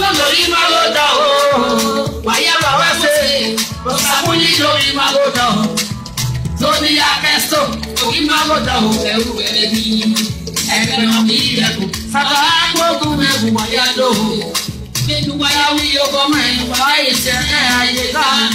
lórí magoda o. Wáyé bàbá ṣe. Bọ̀sàmúlì lórí magoda o. Tóní akẹ́sọ̀ lórí magoda o. Ẹ̀rù ẹ̀rẹ̀ bí. Ẹ̀rẹ̀ mi ìyẹ̀kùn. Sàkà gbógun mẹ́kùn wáyé lò. Nínú wáyé wí ọkọ̀ mẹ́rin wáyé ìṣẹ̀lẹ̀ ayé ká.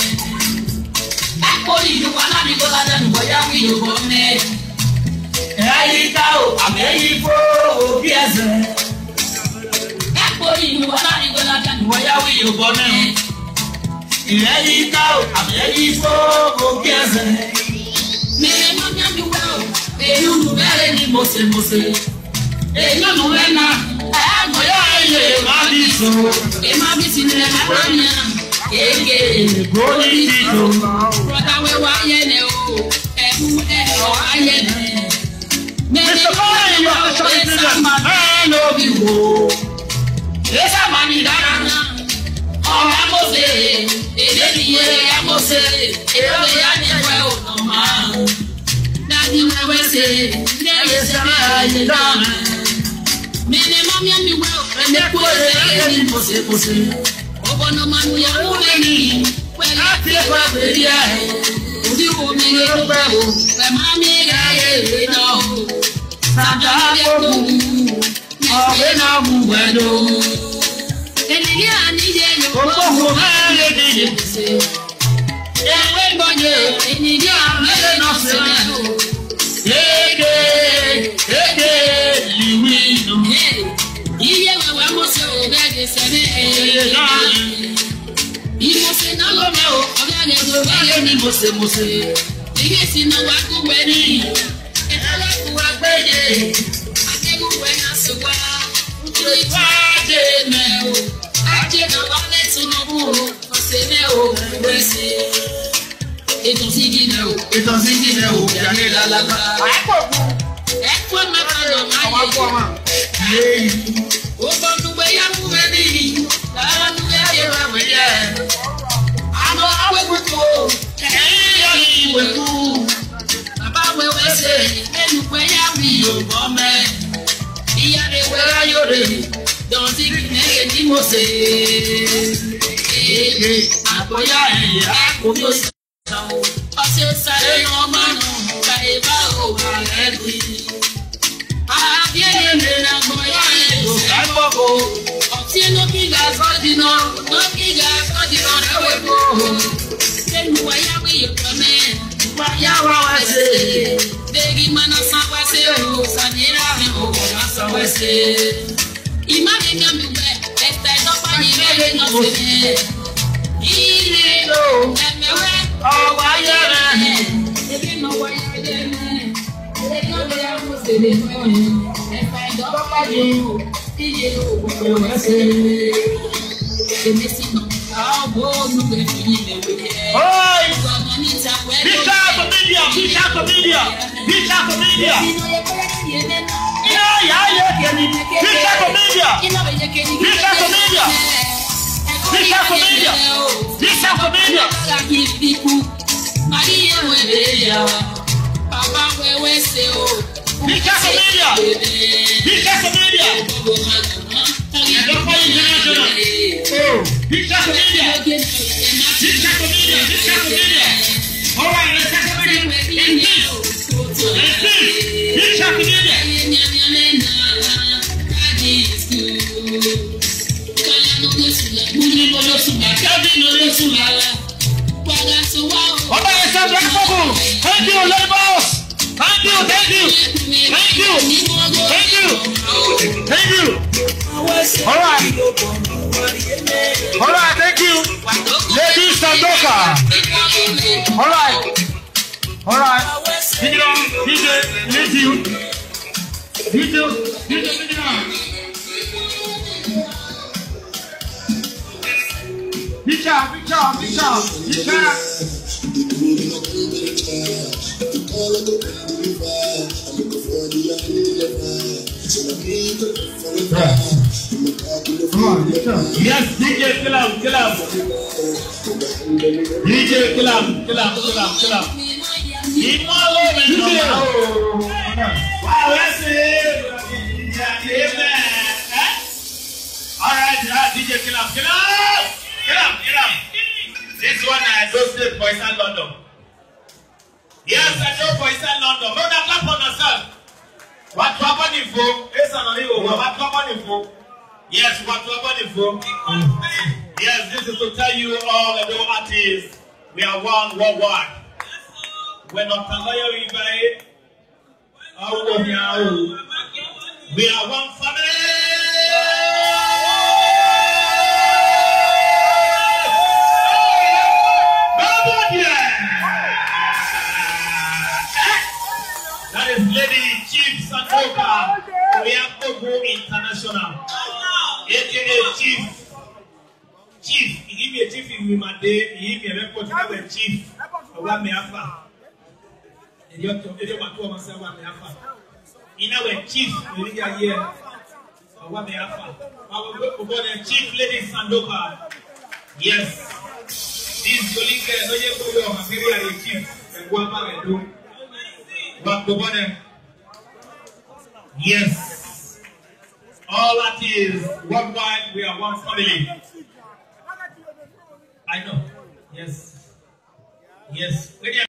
Ẹ̀kọ́ ìlú wa láti kó ládàá nù wáyé wí ọkọ̀ mẹ́rin. Ẹ̀yí ká o, àmẹ́yí fó òbí ẹ̀sẹ̀. Ẹ̀kọ́ ìlú wa láti kó ládàá nù wáyé wí ọkọ̀ mẹ́rin. Ẹ̀yí ká o, àmẹ́yí fó òbí ẹ̀sẹ̀. Mẹ́rin máa ń yàgbé wá o, èyí ń bẹ̀rẹ̀ ní mọ̀sẹ̀mọ̀sẹ̀. Èyí ń bẹ̀rẹ̀ náà, ẹ̀gbọ́n yóò yẹ máa bí so. Èyí máa bí sinmi ẹ̀ máa bá mi náà. Kéèké bóyí ti tó. Bọ́dá wẹ́wà yẹlẹ̀ o, ẹ̀kú ẹ̀rọ ayẹlẹ̀. Mẹ́rin máa ń yọ ẹ̀sà máa ń lóbi wò. Ẹ̀sà máa ń dára náà. Ọ̀rọ̀ amọ̀sẹ̀, èdè nìyẹn amọ̀sẹ̀, èrò ìyá ni ẹ̀wẹ̀ ọ̀nà máa. Dájú wẹ́wẹ́ ṣe, lẹ́yìn sẹ́lẹ̀ ayé dáná. Mẹ́rin máa ń yẹ mi wẹ́ òfin ní kú ẹ̀rẹ́ ní mọ̀sẹ̀mọ̀sẹ̀. Ọ̀bọ̀nà máa ń yẹ wọ́n lẹ́yìn pẹ̀lú àti ẹ̀kọ́ àgbèrè ẹ̀. Òbí wo mi lè pẹ́ o, ẹ̀ máa mi rà èrè náà o. Sàdá gbogbo ọ̀gbẹ́ náà mú wẹ̀lò. Ènìyàn àníyẹ yòókù ọ̀gbọ́n mẹ́rin ní ìyẹ̀sẹ̀. Ẹ̀wẹ́ gbọ́dọ̀ ènìyàn mẹ́rin náà sílẹ̀ o. Kéèké lìwí nù. Iye wẹ̀wẹ̀ mọ̀sẹ̀ ò bẹ́ẹ̀ sẹ́ni ẹ̀yẹ náà. Ìmọ̀sẹ̀ náà ló mẹ́ o, ọ̀gá rẹ̀ ló wáyé ní mọ̀sẹ̀mọ̀sẹ̀. Iye sì náà wá kú wẹ̀ ní. Ẹ̀dọ́lọ́kùn wa gbẹ́yẹ. Adéwúwẹ̀ náà sì wá. Nítorí ìwádìí mẹ́ o. Ajé náà wá lẹ́tùnú mú o. Ọ̀sẹ̀ mẹ́ o, ẹ̀wẹ̀ sí. Ètò sí gílẹ̀ o. Ètò sí gílẹ̀ o. Ìyàlẹ́ lálàgbà. Ẹ̀kọ́ mẹ́ta lọ máa yẹ. Ó bọ́ dúpẹ́ yá fún mi nìyí. Lára dúpẹ́ yẹ wá wẹ̀yẹ. Àmọ́ awẹ́kùtù o. Ẹ̀yìn yọ ní ìwé kú. Bàbá wẹ̀wẹ̀ ṣe ẹnu pẹ́ yá wí ògbọ́ mẹ́. Ìyá rẹ̀ wẹ́rẹ́ ayọ̀rẹ̀. Dọ̀tí kìnìún ní mo ṣe. Èdè àgbọ̀yà ẹ̀yà kò tó ṣe. Ọ̀sẹ̀ sáré náà máa nù. Kàyé bá òwò rẹ̀ rí. Àbíyẹ̀lẹ̀ náà gbọ̀yà ẹ̀yọ̀ kágbọ́gbọ́. Ọ̀tí ló kí ga sọ́dínà. Ló kí ga sọ́dínà lẹ́wẹ̀ bò. Ẹnu wáyà wí ìpọ̀ mẹ́. Wáyà wá wá ṣe. Bẹ́ẹ̀ni mana sáwá ṣe o. Sànírà mi ò wá sáwá ṣe. Ìmá mi kàn mí wẹ̀. Ẹ̀sẹ̀ ìdọ́gba yìí bẹ́ẹ̀ náà ṣe mẹ́. Ilé lò ẹ̀mẹ̀wẹ̀. Ọ̀wá yẹ̀rẹ̀. Ebi náà wáyà yẹ̀rẹ̀. Ebi náà bẹ̀rẹ̀ àwọn òṣèlè náà. Ẹ̀sẹ̀ ìdọ́gba yìí o. Iye òwò wẹ̀ ṣe. Èmi sì nà. Bishop Media. All right, let's take a minute. In this. Bishop Media. Thank you, Labos. Thank you. All right, thank you. Ladies Sandoka. All right. Yes, DJ kill him. DJ kill him. Wow, that's it. All right, DJ Yes, yes, this is to tell you all the new artists, we are one worldwide. We're not we are one family. That is Lady Chief Sandoka. We are Togo International. AKA Chief. He give me a chief in my day. He give me a record to a chief. One me afa. In our chief, we are here. One me afa. Our Chief Lady Sandoka. Yes. This Yolika no ye go material chief. And one man do. What the one? Yes. All that is worldwide, we are one family. I know. Yes. Yes.